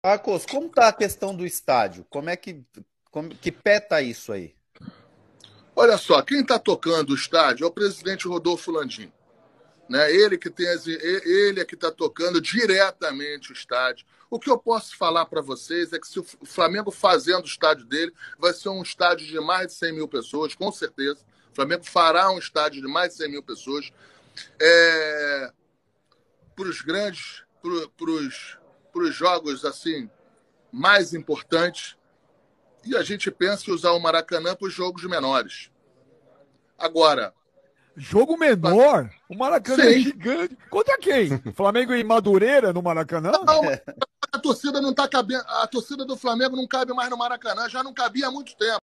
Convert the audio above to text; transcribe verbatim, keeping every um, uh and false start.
Marcos, como tá a questão do estádio? Como é que, como, que pé tá isso aí? Olha só, quem está tocando o estádio é o presidente Rodolfo Landim. Né? Ele que tem as, ele é que está tocando diretamente o estádio. O que eu posso falar para vocês é que se o Flamengo fazendo o estádio dele, vai ser um estádio de mais de cem mil pessoas, com certeza. O Flamengo fará um estádio de mais de cem mil pessoas. É, para os grandes, para os jogos assim mais importantes. E a gente pensa em usar o Maracanã para os jogos menores. Agora, Jogo menor? O Maracanã é sim, gigante. Contra quem? Flamengo e Madureira no Maracanã? não, a torcida não tá cabendo, a torcida do Flamengo não cabe mais no Maracanã, já não cabia há muito tempo.